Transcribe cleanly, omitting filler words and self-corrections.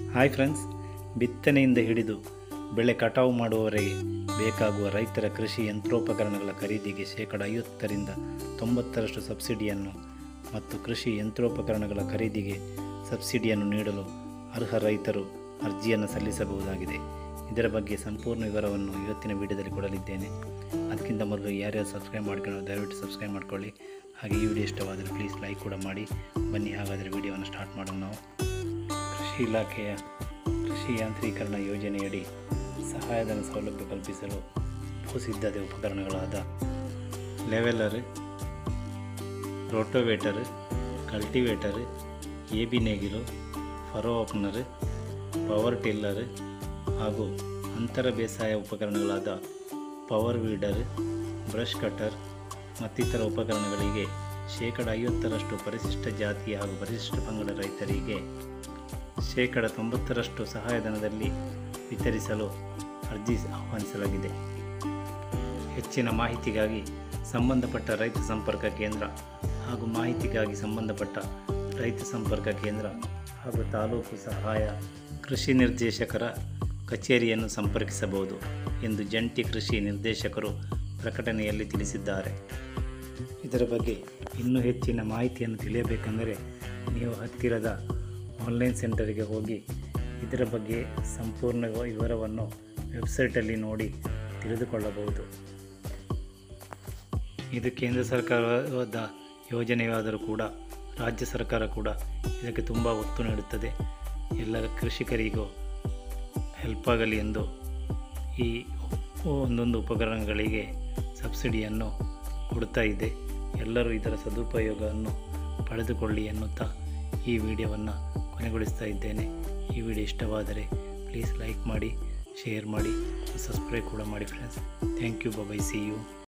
Hi friends, ಬಿತ್ತನೆಯಿಂದ ಹಿಡಿದು ಬೆಳೆ ಕಟಾವು ಮಾಡುವವರೆಗೆ ಬೇಕಾಗುವ ರೈತರ ಕೃಷಿ ಯಂತ್ರೋಪಕರಣಗಳ ಖರೀದಿಗೆ ಶೇಕಡ 50ರಿಂದ 90ರಷ್ಟು ಸಬ್ಸಿಡಿಯನ್ನು ಮತ್ತು ಕೃಷಿ ಯಂತ್ರೋಪಕರಣಗಳ ಖರೀದಿಗೆ ಸಬ್ಸಿಡಿಯನ್ನು ನೀಡಲು ಅರ್ಹ ರೈತರು ಅರ್ಜಿಯನ್ನು ಸಲ್ಲಿಸಬಹುದಾಗಿದೆ. ಇದರ ಬಗ್ಗೆ ಸಂಪೂರ್ಣ ವಿವರವನ್ನು ಇವತ್ತಿನ ವಿಡಿಯೋದಲ್ಲಿ ಕೊಡಲಿದ್ದೇನೆ. ಅದಕ್ಕಿಂತ ಮೊದಲು ಯಾರ್ಯಾರು ಸಬ್ಸ್ಕ್ರೈಬ್ ಮಾಡ್ಕೊಳ್ಳೋ ದಯವಿಟ್ಟು ಸಬ್ಸ್ಕ್ರೈಬ್ ಮಾಡ್ಕೊಳ್ಳಿ. ಹಾಗೆ ಈ ವಿಡಿಯೋ ಇಷ್ಟವಾದರೆ ಪ್ಲೀಸ್ ಲೈಕ್ ಕೂಡ ಮಾಡಿ. ಬನ್ನಿ ಹಾಗಾದರೆ ವಿಡಿಯೋವನ್ನು ಸ್ಟಾರ್ಟ್ ಮಾಡೋಣ. ನಾವು ಕೃಷಿ ಇಲಾಖೆಯ ಕೃಷಿ ಯಾಂತ್ರೀಕರಣ ಯೋಜನೆಯಡಿ ಸಹಾಯಧನ ಸೌಲಭ್ಯ ಕಲ್ಪಿಸಲು ಭೂಸಿದ್ಧತೆ ಉಪಕರಣಗಳಾದ ಲೆವೆಲರ್, ರೋಟೋವೇಟರ್, ಕಲ್ಟಿವೇಟರ್, ಎಬಿ ನೇಗಿಲು, ಫರೋ ಓಪನರ್, ಪವರ್ ಟಿಲ್ಲರ್ ಹಾಗೂ ಅಂತರ ಬೇಸಾಯ ಉಪಕರಣಗಳಾದ ಪವರ್ ವೀಡರ್, ಬ್ರಷ್ ಕಟರ್ ಮತ್ತಿತರ ಉಪಕರಣಗಳಿಗೆ ಶೇಕಡ 50ರಷ್ಟು ಪರಿಶಿಷ್ಟ ಜಾತಿ ಹಾಗೂ ಪರಿಶಿಷ್ಟ ಪಂಗಡ ರೈತರಿಗೆ ಶೇಕಡ 90ರಷ್ಟು ಸಹಾಯಧನದಲ್ಲಿ ವಿತರಿಸಲು ಅರ್ಜಿ ಆಹ್ವಾನಿಸಲಾಗಿದೆ. ಹೆಚ್ಚಿನ ಮಾಹಿತಿಗಾಗಿ ಸಂಬಂಧಪಟ್ಟ ರೈತ ಸಂಪರ್ಕ ಕೇಂದ್ರ ಹಾಗೂ ಮಾಹಿತಿಗಾಗಿ ಸಂಬಂಧಪಟ್ಟ ರೈತ ಸಂಪರ್ಕ ಕೇಂದ್ರ ಹಾಗೂ ತಾಲೂಕು ಸಹಾಯ ಕೃಷಿ ನಿರ್ದೇಶಕರ ಕಚೇರಿಯನ್ನು ಸಂಪರ್ಕಿಸಬಹುದು ಎಂದು ಜಂಟಿ ಕೃಷಿ ನಿರ್ದೇಶಕರು ಪ್ರಕಟಣೆಯಲ್ಲಿ ತಿಳಿಸಿದ್ದಾರೆ. ಇದರ ಬಗ್ಗೆ ಇನ್ನೂ ಹೆಚ್ಚಿನ ಮಾಹಿತಿಯನ್ನು ತಿಳಿಯಬೇಕೆಂದರೆ ನೀವು ಹತ್ತಿರದ ಆನ್ಲೈನ್ ಸೆಂಟರಿಗೆ ಹೋಗಿ ಇದರ ಬಗ್ಗೆ ಸಂಪೂರ್ಣ ವಿವರವನ್ನು ವೆಬ್ಸೈಟಲ್ಲಿ ನೋಡಿ ತಿಳಿದುಕೊಳ್ಳಬಹುದು. ಇದು ಕೇಂದ್ರ ಸರ್ಕಾರದ ಯೋಜನೆಯಾದರೂ ಕೂಡ ರಾಜ್ಯ ಸರ್ಕಾರ ಕೂಡ ಇದಕ್ಕೆ ತುಂಬ ಒತ್ತು ನೀಡುತ್ತದೆ. ಎಲ್ಲ ಕೃಷಿಕರಿಗೂ ಹೆಲ್ಪ್ ಆಗಲಿ ಎಂದು ಈ ಒಂದೊಂದು ಉಪಕರಣಗಳಿಗೆ ಸಬ್ಸಿಡಿಯನ್ನು ಕೊಡ್ತಾ ಇದೆ. ಎಲ್ಲರೂ ಇದರ ಸದುಪಯೋಗವನ್ನು ಪಡೆದುಕೊಳ್ಳಿ ಎನ್ನುತ್ತಾ ಈ ವಿಡಿಯೋವನ್ನು ಕೊನೆಗೊಳಿಸ್ತಾ ಇದ್ದೇನೆ. ಈ ವಿಡಿಯೋ ಇಷ್ಟವಾದರೆ ಪ್ಲೀಸ್ ಲೈಕ್ ಮಾಡಿ, ಶೇರ್ ಮಾಡಿ, ಸಬ್ಸ್ಕ್ರೈಬ್ ಕೂಡ ಮಾಡಿ friends. Thank you. Bye. See you.